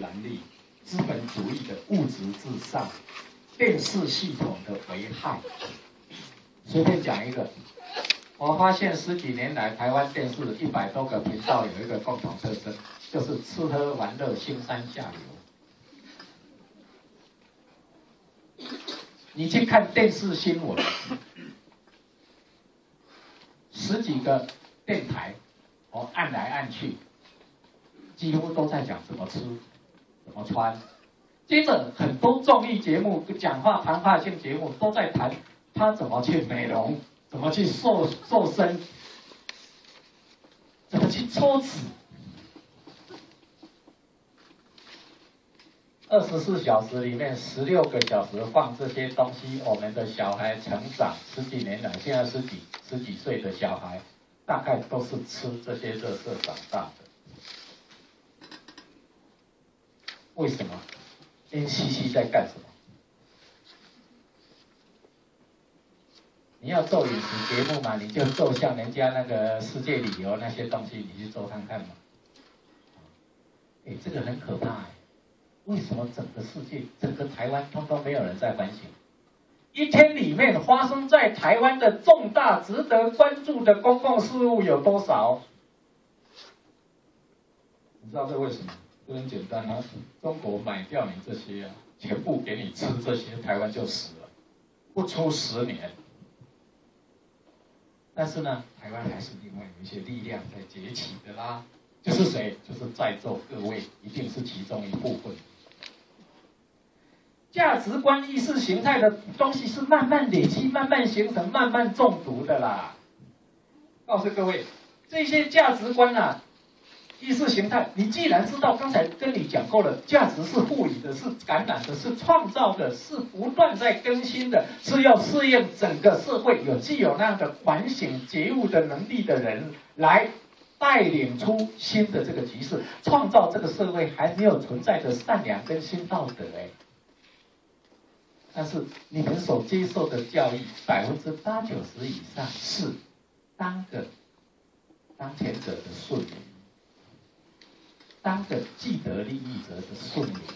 然力、资本主义的物质至上、电视系统的危害。随便讲一个，我发现10几年来，台湾电视100多个频道有一个共同特征，就是吃喝玩乐、腥膻下流。你去看电视新闻，10几个电台，按来按去，几乎都在讲怎么吃、怎么穿。接着很多综艺节目、讲话谈话性节目都在谈他怎么去美容，怎么去瘦身，怎么去抽脂。24小时里面16个小时放这些东西，我们的小孩成长10几年来，现在十几岁的小孩，大概都是吃这些垃圾长大的。为什么 ？NCC 在干什么？你要做饮食节目嘛，你就做像人家那个世界旅游那些东西，你去做看看嘛。这个很可怕。为什么整个世界、整个台湾通通没有人在反省？一天里面发生在台湾的重大、值得关注的公共事务有多少？你知道这为什么？这很简单啊，中国买掉你这些啊，全部给你吃这些，台湾就死了，不出10年。但是呢，台湾还是另外有一些力量在崛起的啦。就是谁？就是在座各位，一定是其中一部分。价值观、意识形态的东西是慢慢累积、慢慢形成、慢慢中毒的啦。告诉各位，这些价值观啊、意识形态，你既然知道，刚才跟你讲过了，价值是赋予的、是感染的、是创造的、是不断在更新的，是要适应整个社会具有那样的反省觉悟的能力的人来带领出新的这个局势，创造这个社会还没有存在的善良跟新道德。但是你们所接受的教育，80%、90%以上是当权者的顺民，当个既得利益者的顺民。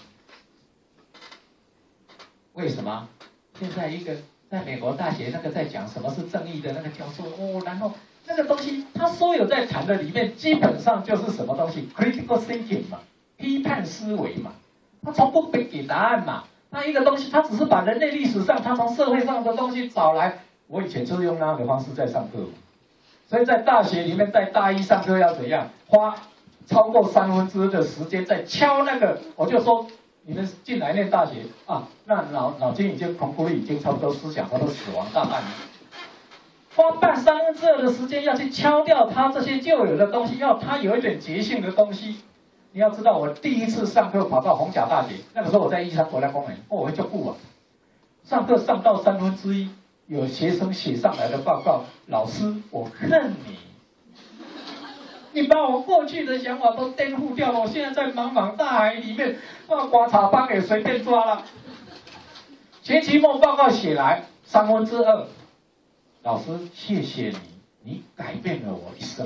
为什么？现在一个在美国大学那个在讲什么是正义的那个教授然后那个东西他所有在谈的里面，基本上就是什么东西 ，critical thinking 嘛，批判思维嘛，他从不给答案嘛。那一个东西，他只是把人类历史上他从社会上的东西找来。我以前就是用那样的方式在上课，所以在大学里面，在大一上课要怎样，花超过1/3的时间在敲那个，我就说你们进来念大学啊，那脑筋已经恐怖力已经差不多，思想差不多死亡大半年，花半2/3的时间要去敲掉他这些旧有的东西，要他有一点觉性的东西。你要知道，我第一次上课跑到虹桥大学，那个时候我在义山国家公园，我就不啊，上课上到1/3，有学生写上来的报告，老师，我恨你，你把我过去的想法都颠覆掉了，我现在在茫茫大海里面，刮茶帮也随便抓了。学期末报告写来2/3，老师谢谢你，你改变了我一生。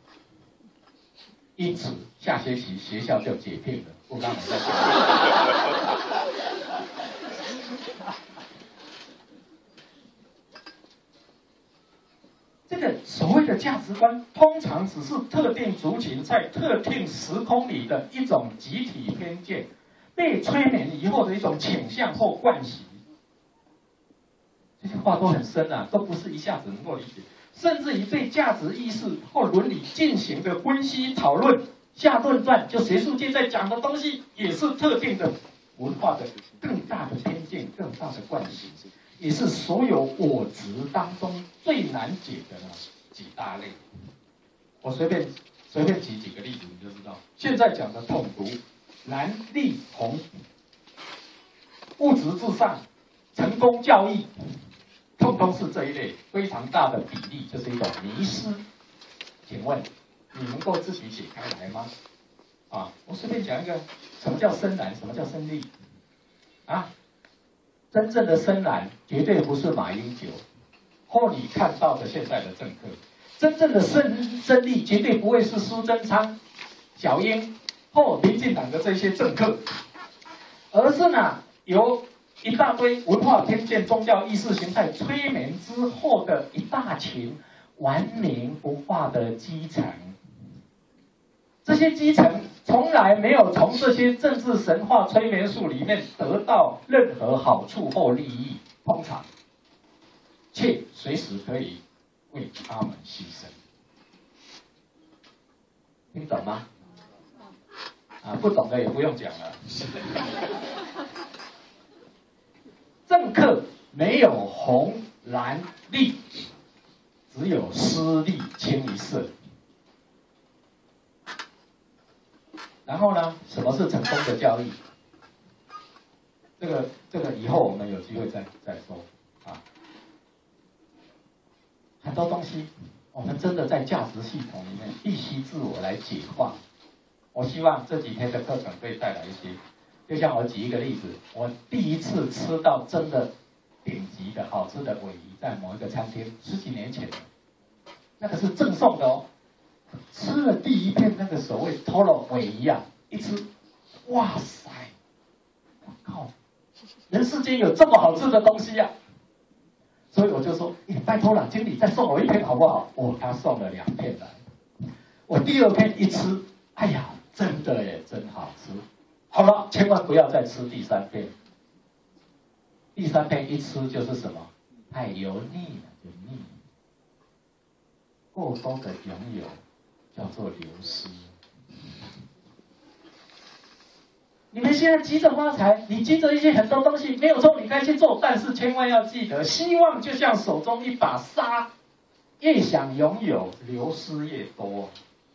因此，下学期学校就解聘了，不让我再讲。这个所谓的价值观，通常只是特定族群在特定时空里的一种集体偏见，被催眠以后的一种倾向或惯习。这些话都很深啊，都不是一下子能够理解。甚至于对价值意识或伦理进行的分析讨论，下论断，就学术界在讲的东西，也是特定的文化的更大的偏见、更大的惯性，也是所有我执当中最难解的几大类。我随便举几个例子，你就知道。现在讲的统独、蓝绿红、物质至上、成功教育。通通是这一类非常大的比例，就是一种迷失。请问你能够自己解开来吗？我随便讲一个，什么叫深蓝，什么叫深绿？真正的深蓝绝对不是马英九或你看到的现在的政客，真正的深绿绝对不会是苏贞昌、小英或民进党的这些政客，而是呢由一大堆文化偏见、宗教意识形态催眠之后的一大群顽冥不化的基层。这些基层从来没有从这些政治神话催眠术里面得到任何好处或利益，通常，却随时可以为他们牺牲。听懂吗？啊，不懂的也不用讲了。政客没有红蓝绿，只有私利清一色。然后呢，什么是成功的教育？这个以后我们有机会再说啊。很多东西，我们真的在价值系统里面必须自我来解化。我希望这几天的课程可以带来一些。就像我举一个例子，我第一次吃到真的顶级的好吃的鲔鱼，在某一个餐厅，10几年前，那个是赠送的哦。吃了第一片那个所谓 Toro 鲔鱼啊，一吃，哇塞，我靠，人世间有这么好吃的东西啊！所以我就说，拜托了，经理再送我1片好不好？哦，他送了2片来，我第2片一吃，哎呀，真的耶，真好吃。好了，千万不要再吃第3片。第3片一吃就是什么？太油腻了，就腻。过多的拥有叫做流失。你们现在急着发财，你急着一些很多东西没有错，你该去做，但是千万要记得，希望就像手中一把沙，越想拥有，流失越多。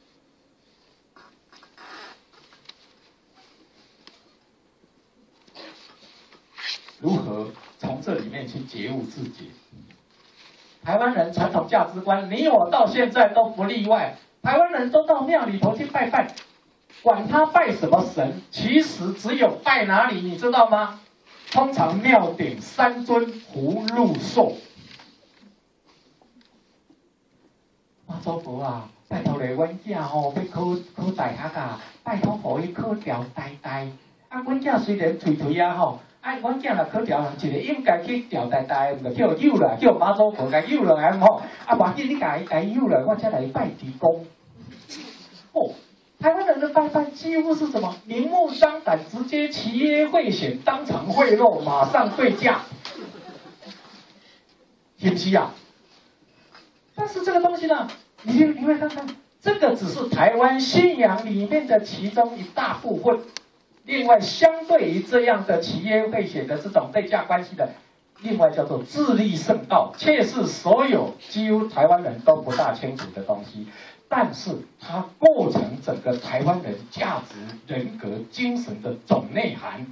如何从这里面去觉悟自己？台湾人传统价值观，你我到现在都不例外。台湾人都到庙里头去拜拜，管他拜什么神，其实只有拜哪里，你知道吗？通常庙顶3尊葫芦兽。妈祖婆啊，拜托咧，阮囝吼要考大学啊，拜托互伊考条台大。啊，阮囝虽然推推啊吼。阮囝若考调，一个应该去调台台，唔就叫诱了，叫妈祖婆甲诱落来吼。啊，无紧你甲伊诱落，我才来拜地公。哦，台湾人的拜拜几乎是什么？明目张胆，直接契约贿选，当场贿赂，马上对价，是不是啊？但是这个东西呢，你会看看，这个只是台湾信仰里面的其中一大部分。另外，相对于这样的契约贿选的这种对价关系的，另外叫做自力圣道，却是所有几乎台湾人都不大清楚的东西，但是它构成整个台湾人价值、人格、精神的总内涵。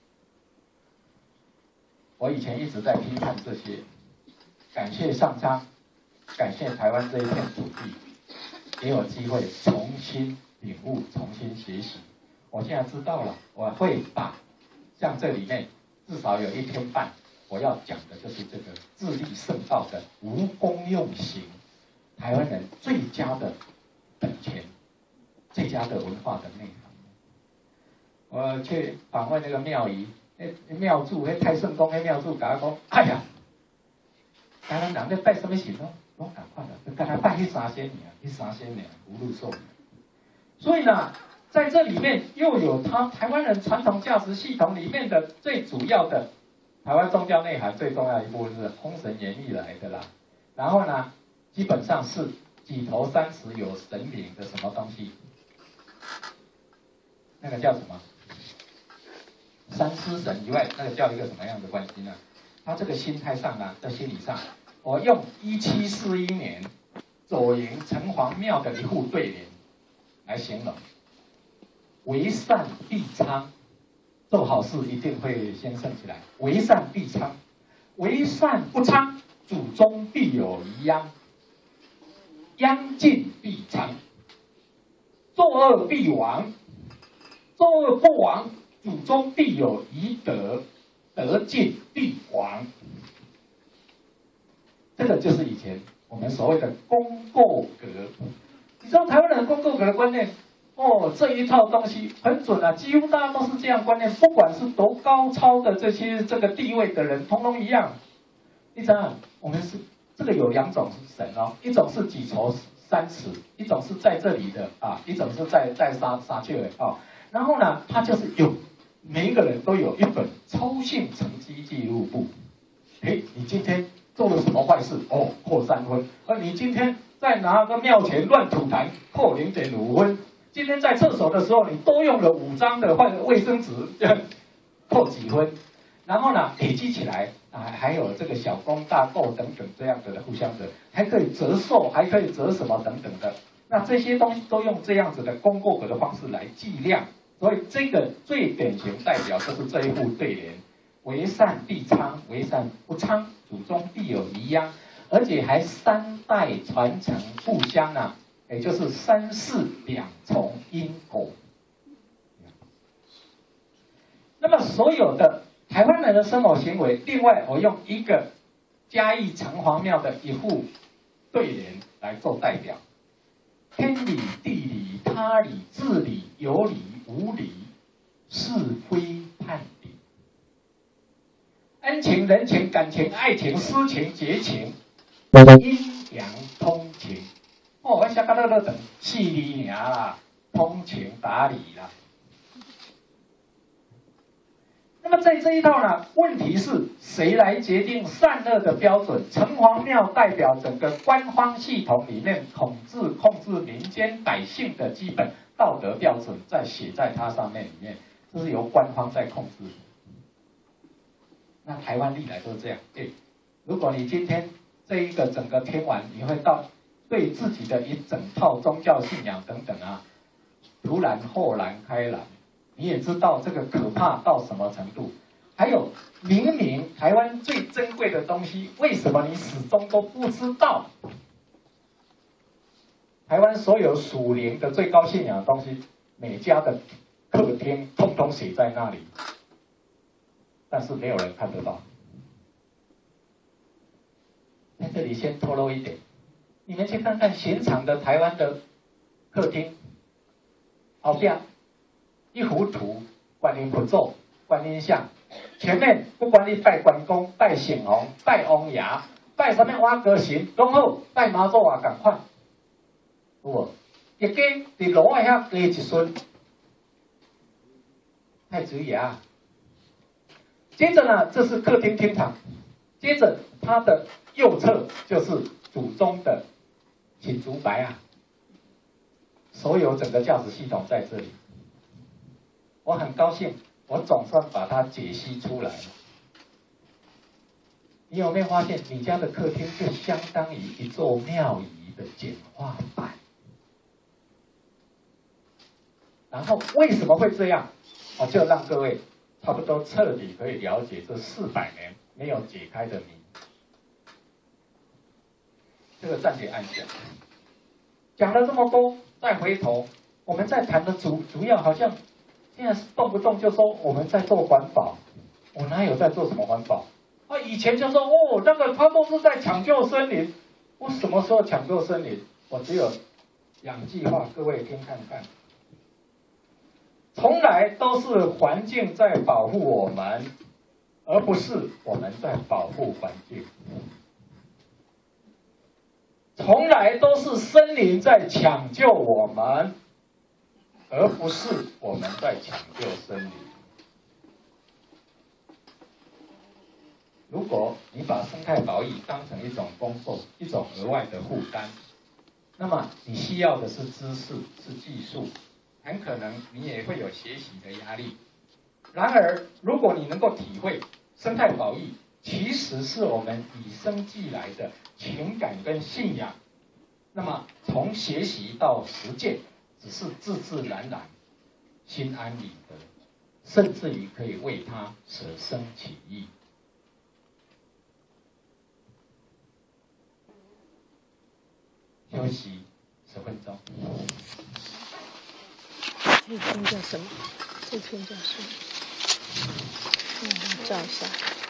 我以前一直在批判这些，感谢上苍，感谢台湾这一片土地，给我机会重新领悟、重新学习。我现在知道了，我会把像这里面至少有1天半，我要讲的就是这个自力圣道的无功用行，台湾人最佳的本钱，最佳的文化的内涵。我去访问那个庙宇，庙祝，太圣宫的庙祝，甲我讲，哎呀，台湾人在拜什么神咯？我赶快的，就跟他拜去3仙年，去3仙年葫芦寿。所以呢。在这里面又有台湾人传统价值系统里面的最主要的台湾宗教内涵最重要一部分是《封神演义》来的啦。然后呢，基本上是几头30有神灵的什么东西，那个叫什么？三尸神以外，那个叫一个什么样的关系呢？他这个心态上呢，在心理上，我用1741年左营城隍庙的一副对联来形容。为善必昌，做好事一定会先盛起来。为善必昌，为善不昌，祖宗必有遗殃。殃尽必昌，作恶必亡。作恶不亡，祖宗必有遗德。德尽必亡。这个就是以前我们所谓的功过格。你知道台湾人功过格的观念？ 哦，这一套东西很准啊，几乎大家都是这样观念，不管是多高超的这个地位的人，通通一样。你想想，我们是这个有两种神哦，一种是几筹三尺，一种是在这里的啊，一种是在沙丘的啊。然后呢，他就是每一个人都有一本操性成绩记录簿。哎，你今天做了什么坏事？哦，扣3分。你今天在哪个庙前乱吐痰，扣0.5分。今天在厕所的时候，你多用了5张的卫生纸，扣几分。然后呢，累积起来啊，还有这个小功大过等等这样子的互相的，还可以折寿，还可以折什么等等的。那这些东西都用这样子的功过格的方式来计量。所以这个最典型代表就是这一副对联：为善必昌，为善不昌，祖宗必有遗殃。而且还3代传承互相啊，也就是3世2重因果。那么所有的台湾人的生活行为，另外我用一个嘉义城隍庙的一副对联来做代表：天理、地理、他理、治理、有理、无理，是非判理。恩情、人情、感情、爱情、私情、节情，阴阳通情。哦，我写到乐等4字尔啦，通情达理啦。那么在这一套呢，问题是谁来决定善恶的标准？城隍庙代表整个官方系统里面控制民间百姓的基本道德标准，在写在它上面里面，这是由官方在控制。那台湾历来都是这样。如果你今天这一个整个听完，你会对自己的一整套宗教信仰等等啊，突然豁然开朗。你也知道这个可怕到什么程度。还有，明明台湾最珍贵的东西，为什么你始终都不知道？台湾所有属灵的最高信仰的东西，每家的客厅通通写在那里，但是没有人看得到。在这里先透露一点，你们去看看寻常的台湾的客厅，后边一幅图，观音佛咒、观音像，前面不管你拜关公、拜神王、拜王爷、拜什么瓦格神，拢好，拜妈祖也同款，有无？一家伫路的遐加一孙，太子爷啊！接着呢，这是客厅厅堂，接着它的右侧就是祖宗的请竹白啊，所有整个价值系统在这里。我很高兴，我总算把它解析出来了。你有没有发现，你家的客厅就相当于一座庙宇的简化版？然后为什么会这样？我就让各位差不多彻底可以了解这400年没有解开的谜。这个暂且按下。讲了这么多，再回头，我们在谈的主要好像现在是动不动就说我们在做环保，我哪有在做什么环保？以前就说那个他都是在抢救森林，我什么时候抢救森林？我只有2句话，各位听看看。从来都是环境在保护我们，而不是我们在保护环境。从来都是森林在抢救我们，而不是我们在抢救森林。如果你把生态保育当成一种工作，一种额外的负担，那么你需要的是知识，是技术，很可能你也会有学习的压力。然而，如果你能够体会生态保育其实是我们与生俱来的情感跟信仰，那么从学习到实践，只是自自然然、心安理得，甚至于可以为他舍生取义。休息10分钟。 这篇叫什么？这篇叫什么？照一下。